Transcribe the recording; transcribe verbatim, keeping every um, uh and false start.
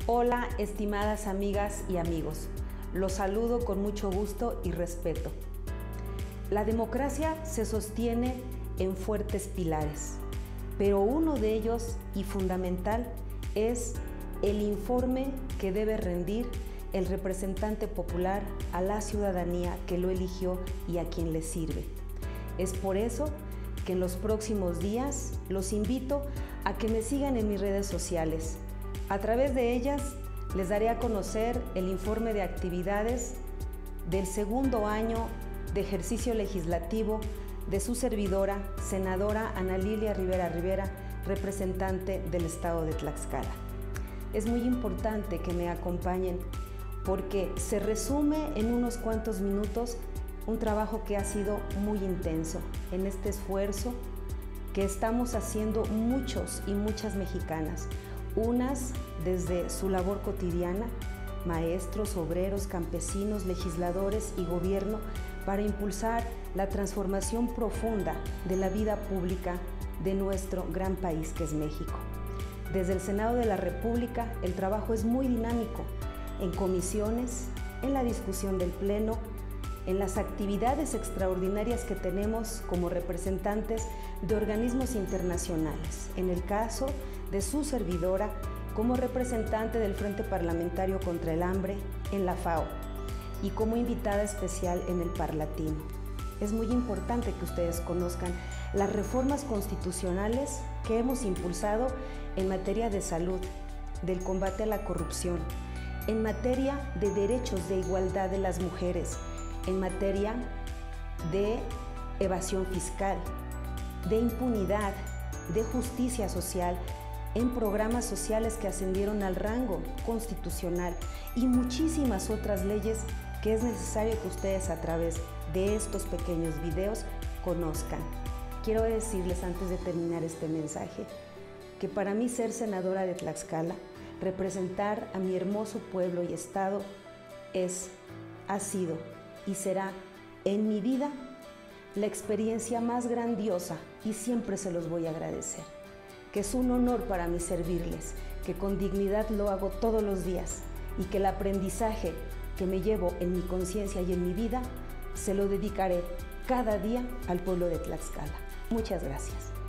Hola, estimadas amigas y amigos. Los saludo con mucho gusto y respeto. La democracia se sostiene en fuertes pilares, pero uno de ellos y fundamental es el informe que debe rendir el representante popular a la ciudadanía que lo eligió y a quien le sirve. Es por eso que en los próximos días los invito a que me sigan en mis redes sociales. A través de ellas les daré a conocer el informe de actividades del segundo año de ejercicio legislativo de su servidora, senadora Ana Lilia Rivera Rivera, representante del estado de Tlaxcala. Es muy importante que me acompañen porque se resume en unos cuantos minutos un trabajo que ha sido muy intenso en este esfuerzo que estamos haciendo muchos y muchas mexicanas, unas desde su labor cotidiana, maestros, obreros, campesinos, legisladores y gobierno, para impulsar la transformación profunda de la vida pública de nuestro gran país que es México. Desde el Senado de la República el trabajo es muy dinámico, en comisiones, en la discusión del Pleno, en las actividades extraordinarias que tenemos como representantes de organismos internacionales, en el caso de su servidora como representante del Frente Parlamentario contra el Hambre en la FAO y como invitada especial en el Parlatino. Es muy importante que ustedes conozcan las reformas constitucionales que hemos impulsado en materia de salud, del combate a la corrupción, en materia de derechos de igualdad de las mujeres, en materia de evasión fiscal, de impunidad, de justicia social, en programas sociales que ascendieron al rango constitucional y muchísimas otras leyes que es necesario que ustedes a través de estos pequeños videos conozcan. Quiero decirles antes de terminar este mensaje que para mí ser senadora de Tlaxcala, representar a mi hermoso pueblo y estado es, ha sido y será en mi vida la experiencia más grandiosa y siempre se los voy a agradecer. Que es un honor para mí servirles, que con dignidad lo hago todos los días y que el aprendizaje que me llevo en mi conciencia y en mi vida se lo dedicaré cada día al pueblo de Tlaxcala. Muchas gracias.